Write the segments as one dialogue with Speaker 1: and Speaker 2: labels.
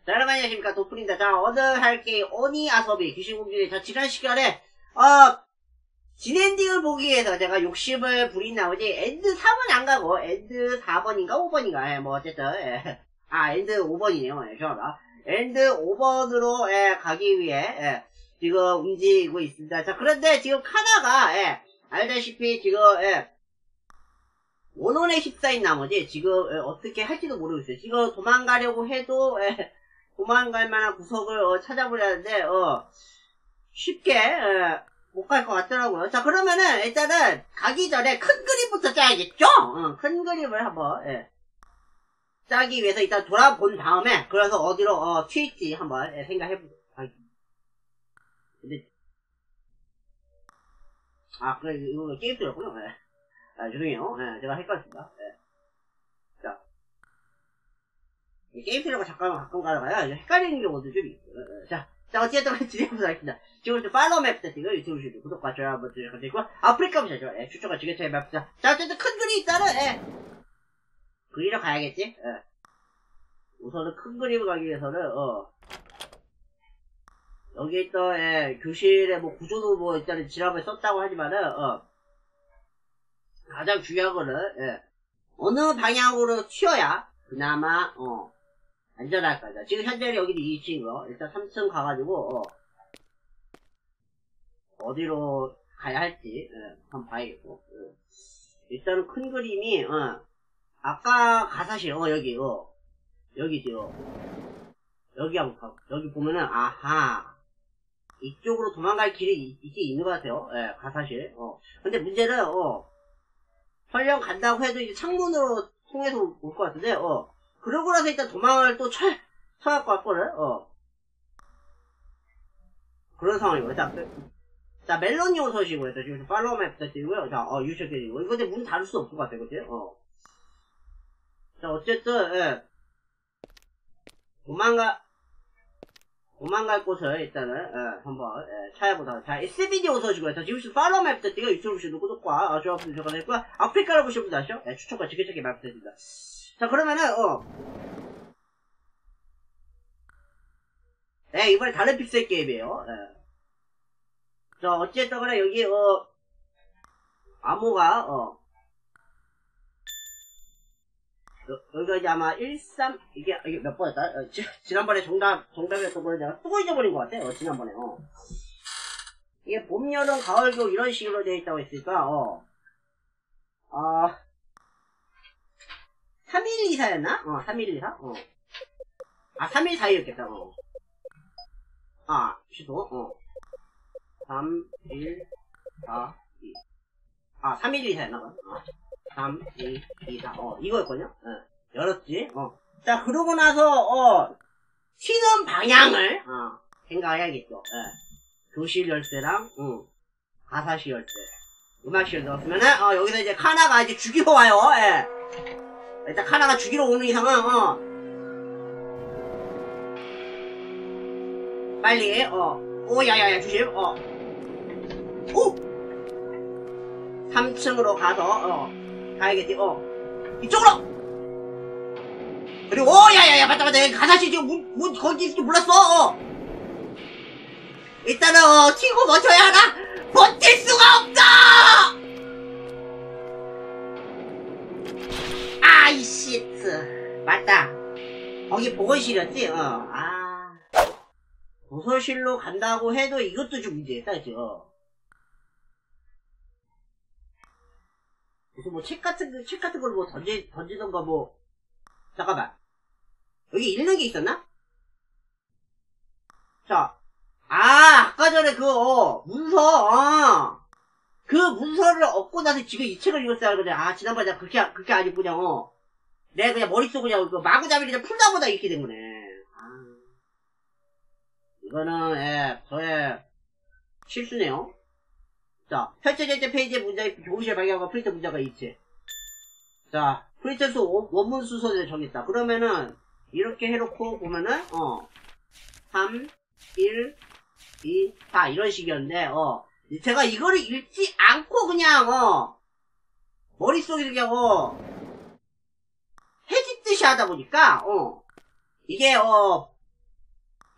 Speaker 1: 자, 여러분 안녕하십니까, 도플입니다. 자, 오늘 할 게임 오니 아소비 귀신공주의 자, 지난 시간에 진엔딩을 보기 위해서 제가 욕심을 부린 나머지 엔드 3은 안 가고 엔드 4번인가 5번인가 뭐 어쨌든 엔드 5번이네요. 죄송합니다. 엔드 5번으로 가기 위해 지금 움직이고 있습니다. 자, 그런데 지금 카나가 알다시피 지금 원혼의 휩싸인 나머지 지금 어떻게 할지도 모르겠어요. 지금 도망가려고 해도 도망갈 만한 구석을 찾아보려 하는데 쉽게 못 갈 것 같더라고요. 자, 그러면은 일단은 가기 전에 큰 그림부터 짜야겠죠? 큰 그림을 한번 짜기 위해서 일단 돌아본 다음에 그래서 어디로 튈지 한번 생각해보도록 하겠습니다. 근데 그래 이거 게임 소리였군요. 죄송해요. 제가 헷갈렸습니다. 자, 게임 소리가 잠깐 가끔 가다가요 헷갈리는 경우도 좀 있어요. 자, 어쨌든 진행해보도록 하겠습니다. 지금부터 팔로우 맵 부탁드리고 유튜브 시도 구독과 좋아요 한번 부탁드리고 아프리카 보시죠. 추천과 지게차의 맵부터. 자, 어쨌든 큰 그림 일단은 그리러 가야겠지. 우선은 큰 그림을 가기 위해서는 여기 있던 교실에 뭐 구조도 뭐 일단은 지갑을 썼다고 하지만은 가장 중요한 거는 어느 방향으로 튀어야 그나마 안전할까요? 지금 현재 여기는 2층이고 일단 3층 가가지고 어디로 가야 할지 한번 봐야겠고. 일단은 큰 그림이 아까 가사실 여기죠. 여기 한번 가. 여기 보면은 아하 이쪽으로 도망갈 길이 있는 것 같아요. 가사실. 근데 문제는 설령 간다고 해도 이제 창문으로 통해서 올 것 같은데 그러고 나서 일단 도망을 또 쳐야 할 것 같거든. 그런 상황이고요. 자, 멜론이 어서오시고요. 지금 팔로우 맵 부탁드리고요. 자, 유셔드리고. 이거 근데 문 닫을 수 없을 것 같아요. 그치? 자, 어쨌든, 도망갈 곳을 일단은, 한번, 찾아보다가. 자, SBD 어서오시고요. 자, 지금 팔로우 맵 부탁드리고 유튜브 보시는 구독과, 좋아요 부탁드리고요. 아프리카를 보시는 분들 아시죠? 추천과 지게차기 말 부탁드립니다. 자, 그러면은, 이번에 다른 픽셀 게임이에요. 자, 어쨌든 간에 여기, 암호가, 여기가 이제 아마 13, 이게 몇 번이었다? 지난번에 정답이었던 걸 내가 또 잊어버린 것 같아. 지난번에, 이게 봄, 여름, 가을, 겨울 이런 식으로 되어 있다고 했으니까, 3124였나? 3124? 3142였겠다, 취소, 3, 1, 4, 2. 3124였나봐. 3, 2, 2, 4. 이거였거든요? 열었지? 자, 그러고 나서, 튀는 방향을, 생각해야겠죠. 교실 열쇠랑, 가사실 열쇠. 음악실 넣었으면은, 여기서 이제 카나가 이제 죽이러 와요. 일단 카나가 죽이러 오는 이상은, 빨리, 야야야, 조심, 오! 3층으로 가서, 가야겠지, 이쪽으로! 그리고, 야야야, 맞다, 가사실 지금 문, 거기 있을 줄 몰랐어, 일단은, 튀고 버텨야 하나? 버틸 수가 없다! 아이씨, 맞다. 거기 보건실이었지, 도서실로 간다고 해도 이것도 좀 문제겠다, 그죠? 무슨 뭐 책 같은 걸 뭐 던지던가 뭐, 잠깐만. 여기 읽는 게 있었나? 자, 아까 전에 문서, 그 문서를 얻고 나서 지금 이 책을 읽었어야 하거든. 지난번에 그렇게 아니고 그냥, 내가 그냥 머릿속으로 그냥 마구잡이를 그냥 풀다 보다 이렇게 된 거네. 이거는, 저의 실수네요. 자, 펼쳐질 페이지의 문장이 교무실 방향과 프린트 문자가 있지. 자, 프린트 수 원문 순서를 정했다. 그러면은, 이렇게 해놓고 보면은, 3, 1, 2, 4, 이런 식이었는데, 제가 이거를 읽지 않고 그냥, 머릿속에 그냥, 해집듯이 하다 보니까, 이게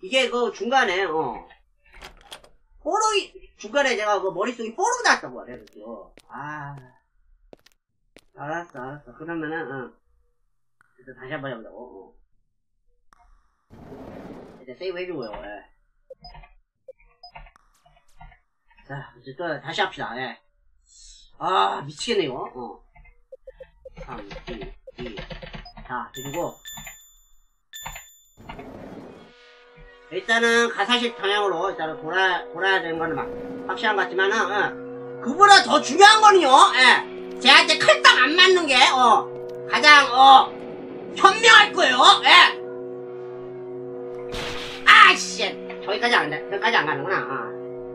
Speaker 1: 이게 그 중간에, 뽀록이, 중간에 제가 그 머릿속에 뽀록 났던 거야, 그래서. 알았어. 그러면은, 일단 다시 한번 해보자고, 일단 세이브 해주고요, 예. 자, 이제 또 다시 합시다, 예. 미치겠네, 이거, 3, 2, 2. 자, 그리고, 일단은 가사식 방향으로 일단은 돌아야 되는 거는 막 확실한 것 같지만은 그보다 더 중요한 거는요, 예, 쟤한테 칼딱 안 맞는 게 가장 현명할 거예요. 예. 아씨, 저기까지 안 돼. 저기까지 안 가는구나.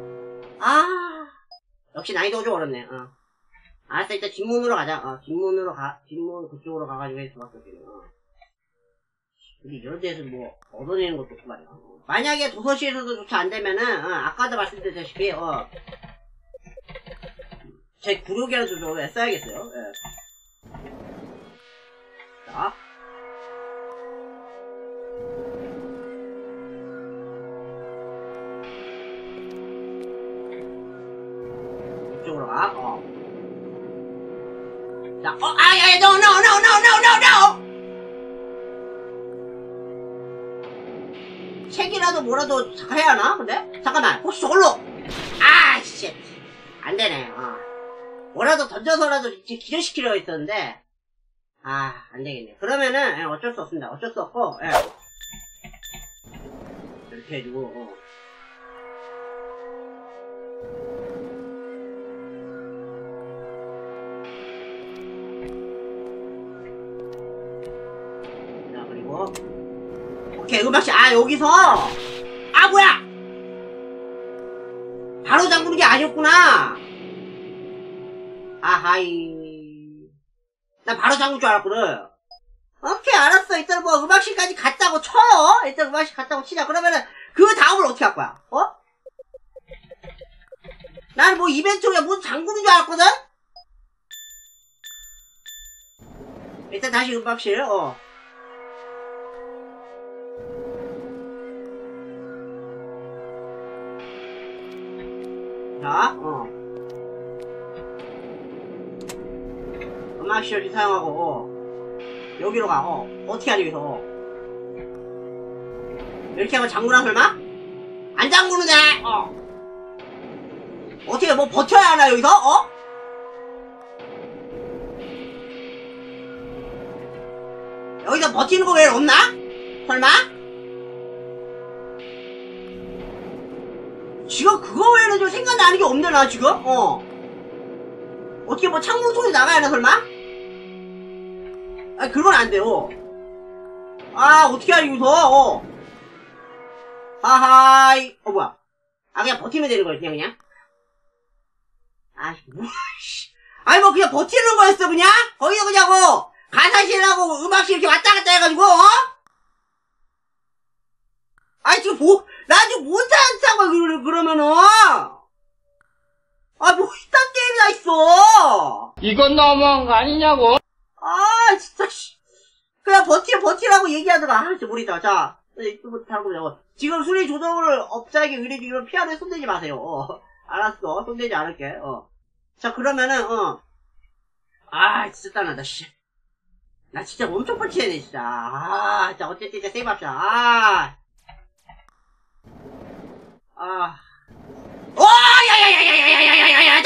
Speaker 1: 역시 난이도가 좀 어렵네. 알았어, 일단 뒷문으로 가자. 뒷문 그쪽으로 가가지고 할 수밖에 없겠네. 근데 이런 데서 뭐 얻어내는 것도 없고 말이야. 만약에 도서시에서도 조차 안 되면은 아까도 말씀드렸다시피 제 구력이라도 좀 써야겠어요. 예. 자, 이쪽으로 가. 자, no. 책이라도 뭐라도 해야 하나? 근데? 잠깐만, 혹시 저걸로! 씨. 안 되네, 뭐라도 던져서라도 기절시키려고 했었는데, 안 되겠네. 그러면은, 어쩔 수 없습니다. 어쩔 수 없고, 이렇게 해주고, 자, 그리고, 오케이, 음악실, 여기서! 뭐야! 바로 잠그는 게 아니었구나! 난 바로 잠글 줄 알았거든. 오케이, 알았어. 일단 뭐 음악실까지 갔다고 쳐요. 일단 음악실 갔다고 치자. 그러면은, 그 다음을 어떻게 할 거야? 나는 뭐 이벤트에 뭐 잠그는 줄 알았거든? 일단 다시 음악실, 자, 음악실을 사용하고, 여기로 가, 어떻게 하지, 여기서? 이렇게 하면 잠그나, 설마? 안 잠그는데, 어떻게, 뭐, 버텨야 하나, 여기서? 여기서 버티는 거 외에 없나? 설마? 지금 그거 외에는 좀 생각나는 게 없네, 나 지금? 어떻게 뭐 창문 소리 나가야 하나, 설마? 그건 안 돼요. 어떻게 하지, 여기서? 하하이. 뭐야. 그냥 버티면 되는 거였냐, 그냥? 뭐, 그냥 버티는 거였어, 그냥? 거기서 그냥, 가사실하고 음악실 이렇게 왔다 갔다 해가지고, 지금 나 지금 못하는 거야, 그러면은. 뭐, 이딴 게임이 다 있어.
Speaker 2: 이건 너무한 거 아니냐고?
Speaker 1: 진짜, 그냥 버티라고 얘기하더라. 진짜 모르겠다. 자, 지금 수리 조정을 업자에게 의뢰주기로 피아노에 손대지 마세요. 알았어. 손대지 않을게. 자, 그러면은, 진짜 땀난다, 씨. 나 진짜 엄청 뻗치네, 진짜. 자, 어쨌든 이제 세이브 합시다. 야야야야야야야야야야야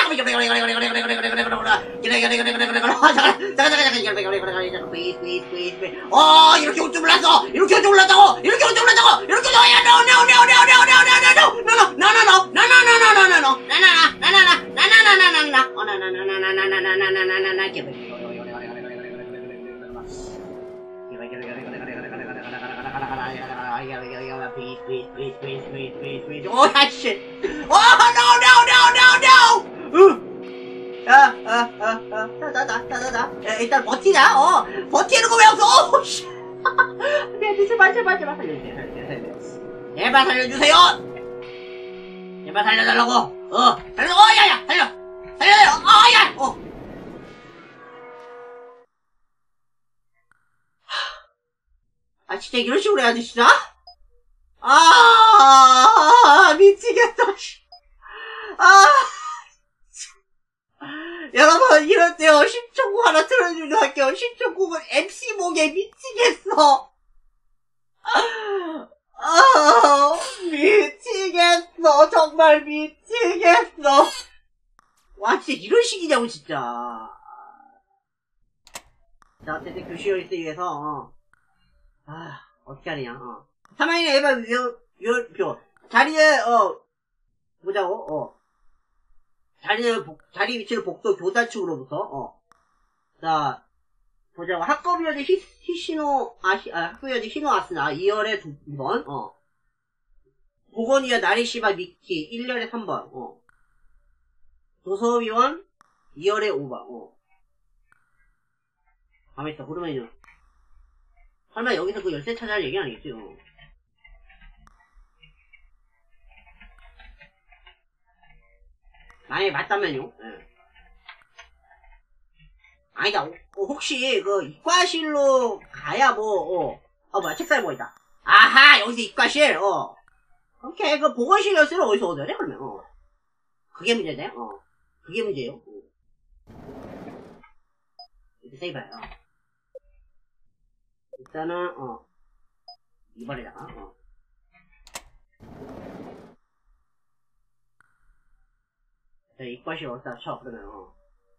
Speaker 1: 잠깐만 이렇게 올 줄 몰랐어. 이렇게 올 줄 몰랐다고. 이렇게 너야 일단 버티자. 버티는 거 왜 없어? 씨. 제발 살려주세요. 제발 살려주세요. 제발 살려달라고. 야야 살려. 진짜 이런 식으로 해야지, 진짜? 초등학교 신촌국은 MC 목에 미치겠어. 미치겠어. 정말 미치겠어. 와, 진짜 이런 식이냐고, 진짜. 자, 어쨌든 교실 열쇠 위해서, 어떻게 하느냐, 3학년 에바 표. 자리에, 보자고, 자리 위치를 복도 교사 측으로부터, 자, 보자고. 학급위원회 학급위원회 히노아스나 2열에 2번, 보건위원 나리시바 미키 1열에 3번, 도서위원 2열에 5번, 가만있어. 그러면요. 설마 여기서 그 열쇠 찾아야 할 얘기 아니겠지? 만약에 맞다면요. 예. 아니다. 혹시 그 이과실로 가야 뭐야, 책상에 뭐 있다. 아하, 여기서 이과실. 오케이. 그 보건실 열쇠를 어디서 얻어야 돼? 그러면 그게 문제네. 그게 문제예요. 이렇게 세이브해요. 일단은 2번에다가 이과실 어디다 쳐. 그러면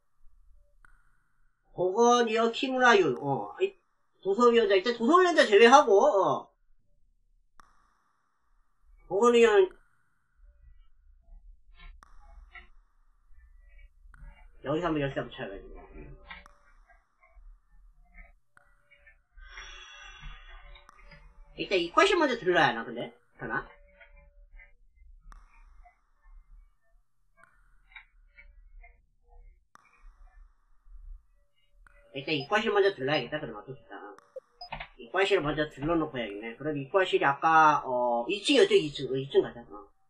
Speaker 1: 보건위원 키무라윤, 도서위원장, 일단 도서위원장 제외하고, 보건위원, 여기서 한번 열쇠 붙여야겠네. 일단 이과실 먼저 들러야 하나, 근데? 하나? 일단 이과실 먼저 들러야겠다. 그럼 어떻겠다. 이과실을 먼저 들러놓고 해야겠네. 그럼 이과실이 아까 2층이었죠? 2층 가자.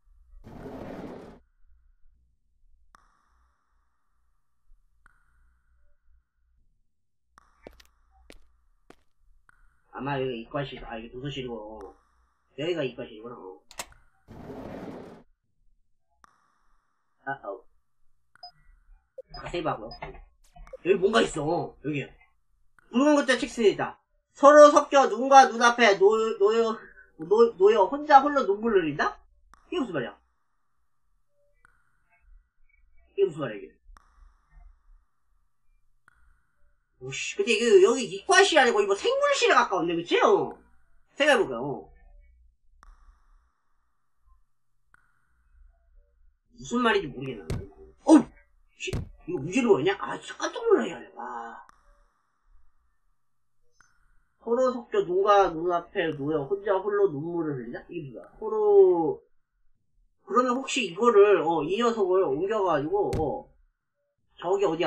Speaker 1: 아마 여기가 이과실, 이게 도서실이고 여기가 이과실이구나. 세이브하고요. 여기 뭔가 있어. 여기 붉은 글자 책상에 있다. 서로 섞여 눈과 눈앞에 놓여 혼자 홀로 눈물 흘린다? 이게 무슨 말이야? 이게 무슨 말이야, 이게? 오씨, 근데 이게 여기 이과실이 아니고 이거 생물실에 가까운데, 그치? 생각해볼까, 무슨 말인지 모르겠네. 이거 무지로 뭐냐? 진짜 깜짝 놀라야 와. 서로 섞여 눈과 눈앞에 놓여 혼자 홀로 눈물을 흘리냐? 이게 뭐야? 서로, 그러면 혹시 이거를, 이 녀석을 옮겨가지고, 저기 어디야,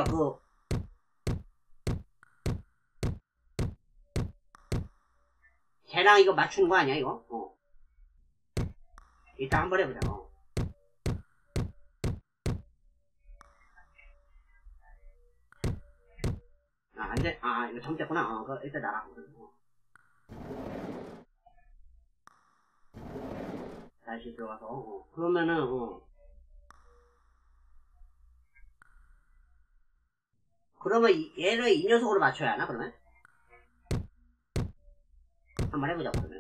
Speaker 1: 쟤랑 이거 맞추는 거 아니야, 이거? 일단 한번 해보자, 안 돼. 이거 잘못됐구나. 일단 나가. 다시 들어가서, 그러면은, 그러면 얘를 이 녀석으로 맞춰야 하나, 그러면? 한번 해보자, 그러면.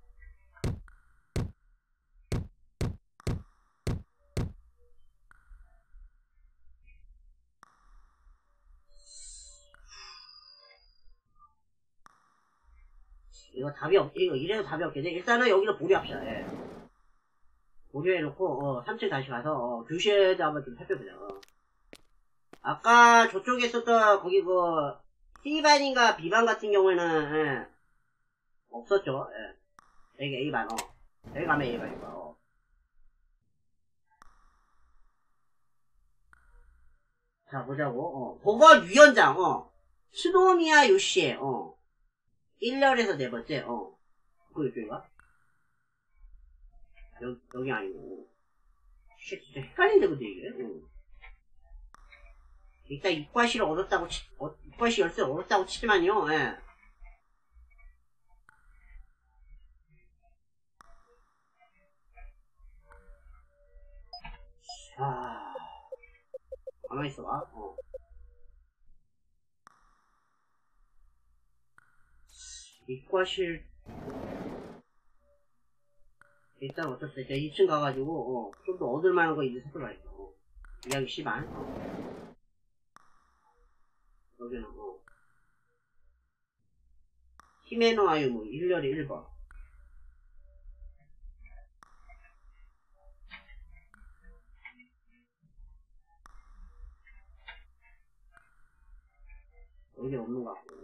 Speaker 1: 이래도 답이 없겠네. 일단은 여기를 보류합시다. 예. 보류해놓고, 3층 다시 가서, 교실에도 한번 좀 살펴보자. 아까 저쪽에 있었던, 거기 C반인가 B반 같은 경우에는, 예. 없었죠. 예. 여기 A반, 여기 가면 A반이고, 자, 보자고, 보건위원장, 스노미야 요시에, 1열에서 4번째, 그거 이쪽인가? 여기 아니고. 진짜 헷갈린데, 근데 이게? 일단 이과실을 얻었다고 이과실 열쇠를 얻었다고 치지만요, 예. 가만히 있어봐, 이과실 일단 어쩔 수 없어. 2층 가가지고 좀 더 얻을만한 거 있는 살펴봐야겠어. 이야기 시반. 여기는 히메노 아유무 일렬이 1번. 여기 없는 것 같고.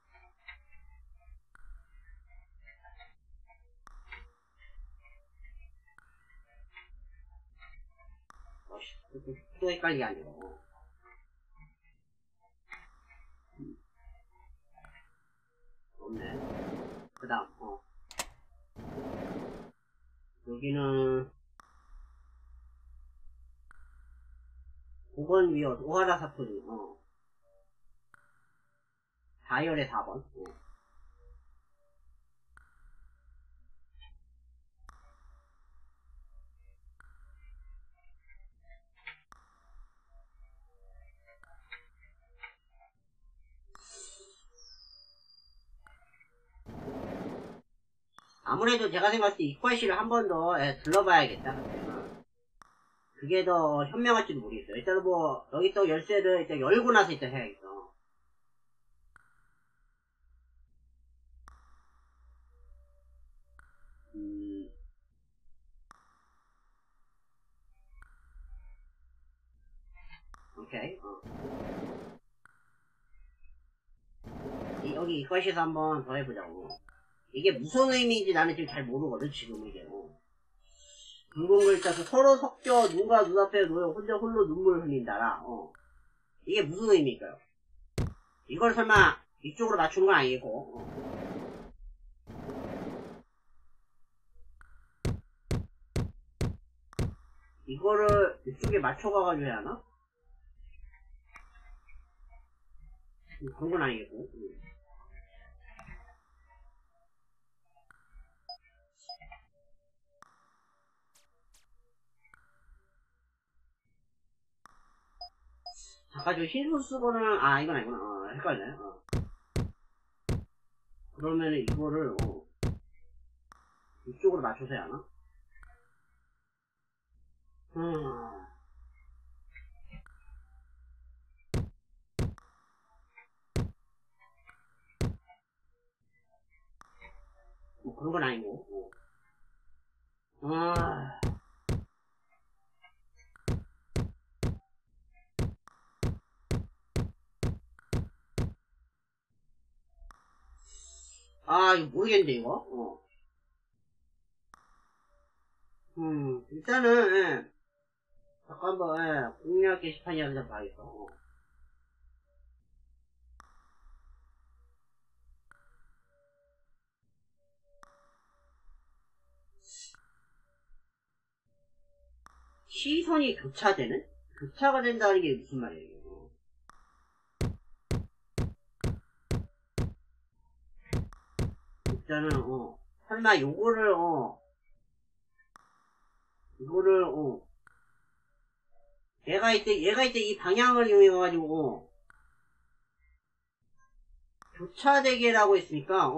Speaker 1: 또 헷갈리게 안 되고. 없네. 그 다음, 여기는, 5번 위어, 오하라 사토리, 다이얼의 4번. 아무래도 제가 생각할 때 이과실을 한 번 더 둘러봐야겠다. 그게 더 현명할지도 모르겠어요. 일단은 뭐 여기 또 열쇠를 일단 열고 나서 일단 해야겠어. 오케이. 여기 이과실에서 한번 더 해보자고. 이게 무슨 의미인지 나는 지금 잘 모르거든, 지금 이게. 붉은 글자서 서로 섞여 누가 눈앞에 놓여 혼자 홀로 눈물을 흘린다라. 이게 무슨 의미일까요? 이걸 설마 이쪽으로 맞추는 건 아니고. 이거를 이쪽에 맞춰가가지고 해야 하나? 그런 건 아니겠고. 잠깐 저 흰수 쓰고는 이건 아니구나. 헷갈리네. 그러면은 이거를 이쪽으로 맞춰서 해야 하나? 뭐 그런 건 아니고. 이거 모르겠는데, 이거? 일단은, 잠깐 한번, 공략 게시판이라 한번 봐야겠어. 시선이 교차되는? 교차가 된다는 게 무슨 말이에요? 일단은, 설마 요거를, 이거를, 얘가 이때 이 방향을 이용해가지고, 교차되게라고 했으니까,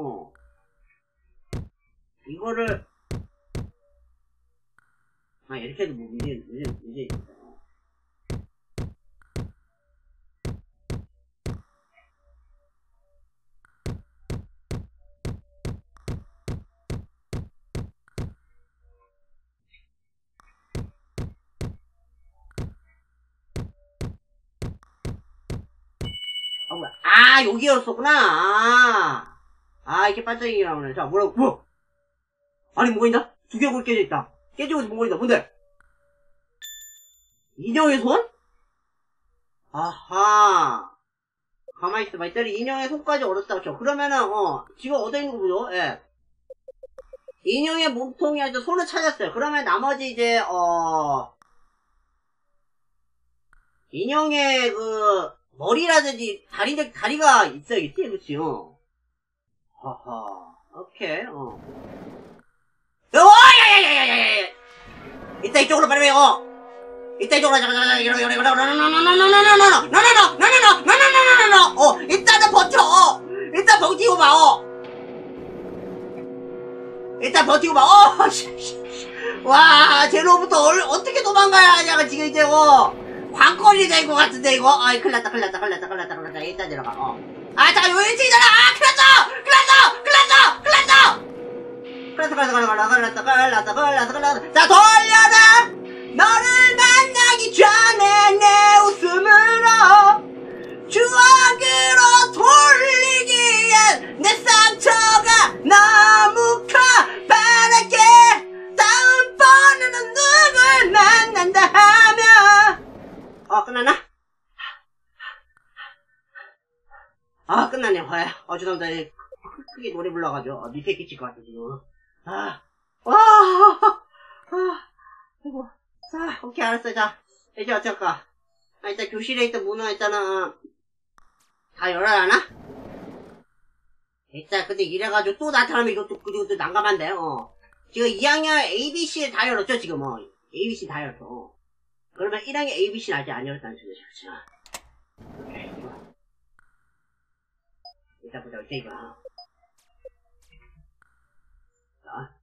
Speaker 1: 이거를, 이렇게 해도 뭐 문제 있어. 뭐야. 여기였었구나. 이렇게 반짝이게 나오네. 자, 뭐라고, 뭐? 아니, 뭐가 있나? 두 개 골 깨져 있다. 깨지고 있어, 뭐가 있다. 뭔데? 인형의 손? 아하. 가만히 있어봐. 일단 인형의 손까지 얻었다고 쳐. 그러면은, 지금 얻어있는 거 보죠? 예. 인형의 몸통이 아니라 손을 찾았어요. 그러면 나머지 이제, 인형의 머리라든지 다리가 있어야겠지? 그치? 하하. 오케이. 야야야야야야야! 이따 이쪽으로 빨리 와. 이따 이쪽으로 일단은 버텨. 일단 버티고 봐. 일단 버티고 봐. 와, 쟤로부터 어떻게 도망가야 하냐가 지금 이제, 관건이 된 것 같은데, 이거. 아이, 큰일 났다. 일단 내려가, 아, 자, 요 1층이잖아! 아, 큰일 났어! 자, 돌려라! 너를 만나기 전에 내 웃음으로 추억으로 돌리기엔 내 상처가 너무 커 바랄게 다음번에는 누굴 만난다 하면 끝났나? 끝났네. 죄송합니다. 크게 노래 불러가지고 밑에 끼칠 것 같아 지금. 아이고. 자, 오케이, 알았어. 자, 이제 어쩔까? 일단 교실에 있던 문화 있잖아. 다 열어야하나? 일단, 근데 이래가지고 또 나타나면 이것도 난감한데, 지금 2학년 ABC 다 열었죠, 지금, ABC 다 열었어. 그러면 1학년 ABC는 아직 안 열었다는 소리죠, 그쵸? 오케이, 좋아. 일단 보자, 이제 이거. 자,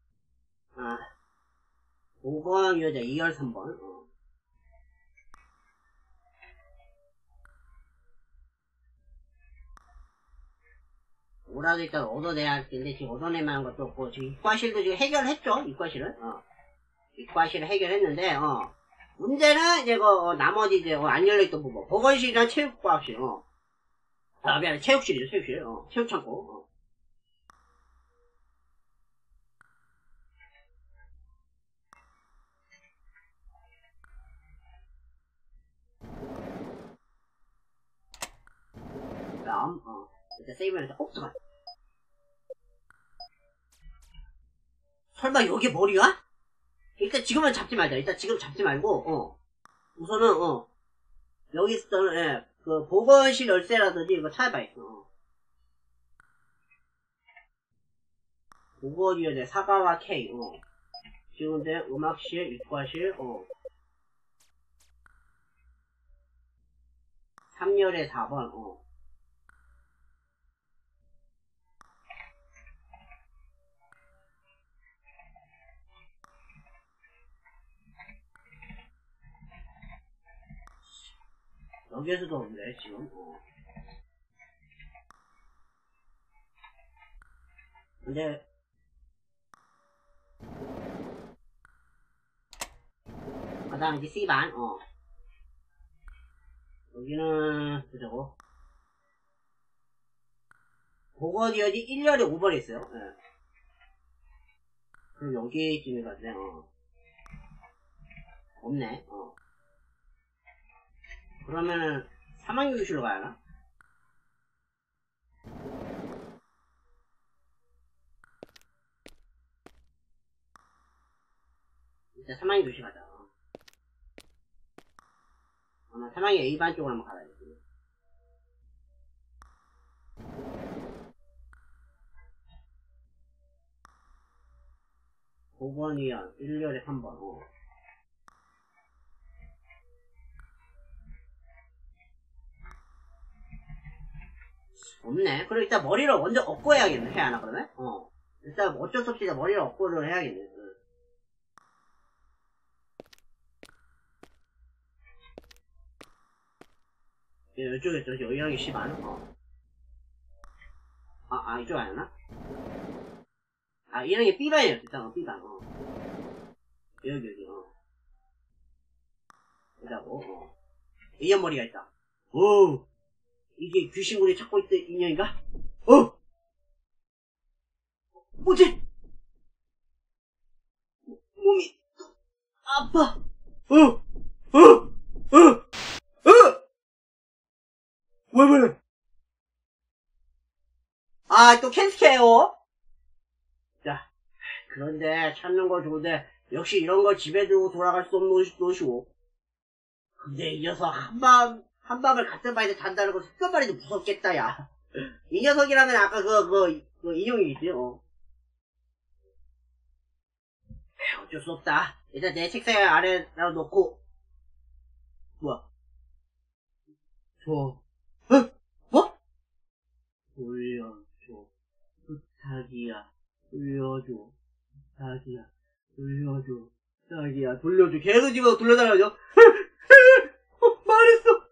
Speaker 1: 5번 여자 2열 3번. 뭐라도 일단 얻어내야 할 텐데 지금 얻어내만 한 것도 없고 지금 이과실도 지금 해결했죠. 이과실은 이과실을 해결했는데 문제는 이제 나머지 이제 안 열려있던 부분 보건실이랑 체육과학실 미안해 체육실이죠. 체육실 체육창고 다음 일단 세이브를 해서 잠깐 설마 여기 머리가? 일단 지금은 잡지 말자. 일단 지금 잡지 말고 우선은 여기 있었던 그 보건실 열쇠라든지 이거 찾아봐 있어. 보건위원회 사과와 K 지금 이제 음악실 이과실 3열에 4번 여기에서도 없네 지금 근데 그 다음 이제 C반 여기는 보자고 보건위원이 1열에 5번에 있어요. 그럼 여기쯤에 갔네 없네 그러면은 3학년 교실로 가야하나? 일단 3학년 교실 가자. 아마 3학년 A반 쪽으로 한번 가야겠지. 보건위원 1열에 3번 없네. 그럼 일단 머리를 먼저 얻고 해야겠네. 해야 하나 그러면? 일단 어쩔 수 없이 머리를 얻고를 해야겠네. 이쪽에 있죠. 여기 C반 이쪽 아니었나? 이런 게 B반이었어. 일단 B반 여기 여기라고 인형머리가 있다. 오 이게 귀신군이 찾고 있던 인형인가? 뭐지? 몸이 아파. 왜? 또 캔스케요. 자, 그런데 찾는 거 좋은데 역시 이런 거 집에 두고 돌아갈 수 없는 노시고. 근데 이 녀석 한밤을 같은 방에서 잔다는 거 생각만 해도 무섭겠다, 야. 이 녀석이라면 아까 그 인형이겠지, 어쩔 수 없다. 일단 내 책상 아래로 놓고. 뭐야? 뭐? 돌려줘. 부탁이야. 돌려줘. 자기야, 돌려줘. 자기야, 돌려줘. 계속 지금 돌려달라죠? 말했어.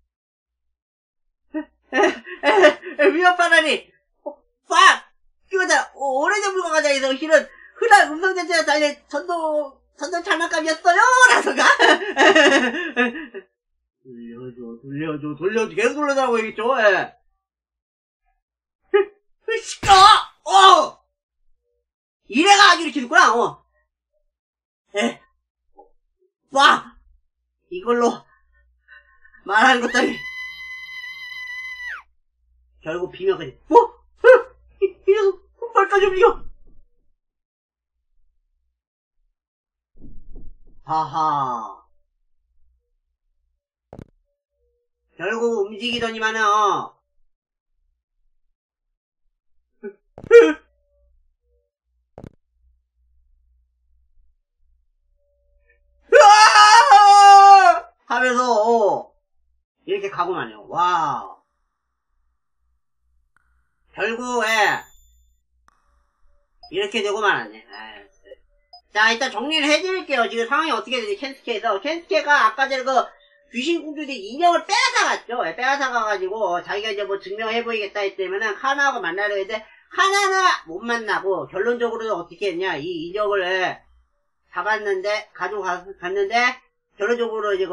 Speaker 1: 위협하다니. 빡! 끼워다, 오래전 물건가자 해서 실은 흔한 음성전체가 달린 전동 장난감이었어요! 라서가. 돌려줘. 계속 돌려달라고 얘기했죠? 예. 시끄러워! 이래가지고 이렇게 됐구나, 예. 와! 이걸로 말하는 것들이 결국 비명까지. 이 녀석 폭발까지 움직여. 하하. 결국 움직이더니만은 하면서 이렇게 가고 마네요. 와. 결국에 이렇게 되고 말았네. 자, 일단 정리를 해드릴게요. 지금 상황이 어떻게 되지? 켄스케에서 켄스케가 아까 전에 그 귀신 공주들 인형을 빼앗아갔죠. 빼앗아가가지고 자기가 이제 뭐 증명해보이겠다 했다면은 카나하고 만나려 했는데 카나는 못 만나고 결론적으로 어떻게 했냐? 이 인형을 잡았는데 가지고 갔는데 결론적으로 이제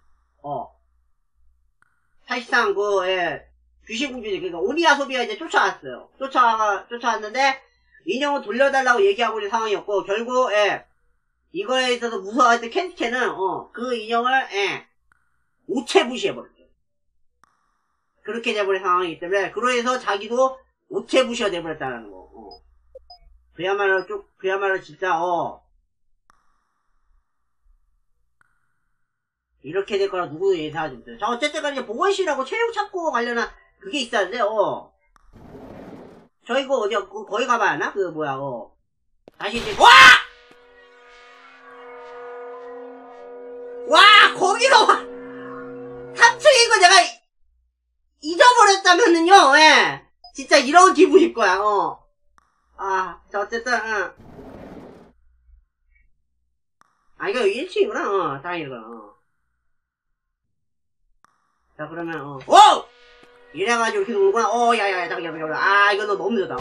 Speaker 1: 사실상 귀신 공주들, 그러니까 오니아 소비가 이제 쫓아왔어요. 쫓아왔는데, 인형을 돌려달라고 얘기하고 있는 상황이었고, 결국, 이거에 있어서 무서워했던 켄스케는, 그 인형을, 오체부시해버렸죠. 그렇게 돼버린 상황이기 때문에, 그러해서 자기도 오체부시가 돼버렸다는 거, 그야말로 진짜, 이렇게 될 거라 누구도 예상하지 못해요. 자, 어쨌든 간에 보건실하고 체육 찾고 관련한 그게 있었는데, 저 이거 어디, 거기 가봐야 하나? 다시 이제, 와! 거기로 3층인 거 내가 잊어버렸다면은요, 진짜 이런 기분일 거야, 자, 어쨌든, 이거 1층이구나, 다행이구나, 자, 그러면, 이래가지고 이렇게 놀구나. 야야야, 잠깐만. 이거 너 너무 늦었다.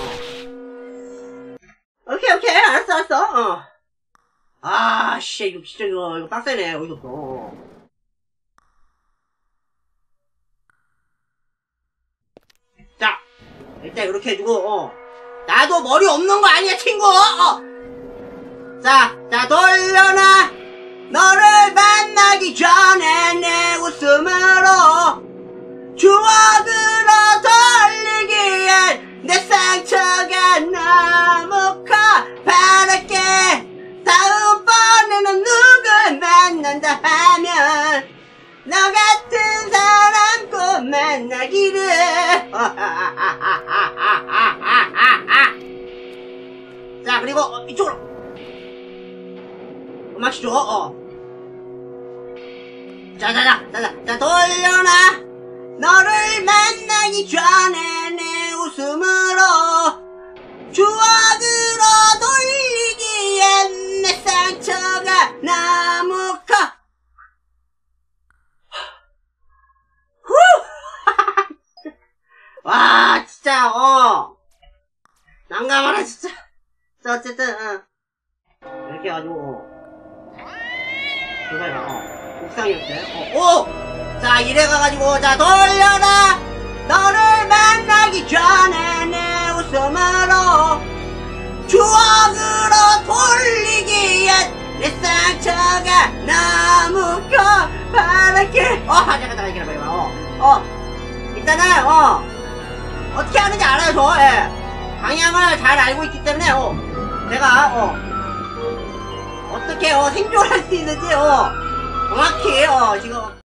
Speaker 1: 오케이. 알았어. 씨, 이거 진짜 이거 빡세네. 어이없어. 자, 일단 이렇게 해주고, 나도 머리 없는 거 아니야, 친구! 자, 돌려놔! 너를 만나기 전에 내 웃음으로 추억으로 돌리기엔 내 상처가 너무 커. 바랄게 다음번에는 누굴 만난다 하면 너 같은 사람 꼭 만나기를. 자, 그리고 이쪽으로 음악시 줘. 자, 돌려놔. 너를 만나기 전에 내 웃음으로 추억으로 돌리기엔 내 상처가 너무 커. 와, 진짜, 난감하다, 진짜. 자, 어쨌든, 이렇게 해가지고, 조사해봐, 옥상이었어요. 자, 이래가가지고, 자, 돌려라! 너를 만나기 전에 내 웃음으로 추억으로 돌리기엔 내 상처가 너무 커. 바랄게. 잠깐, 기다려봐. 일단은, 어떻게 하는지 알아요, 저. 방향을 잘 알고 있기 때문에, 내가, 어떻게, 생존할 수 있는지, 정확히, 지금,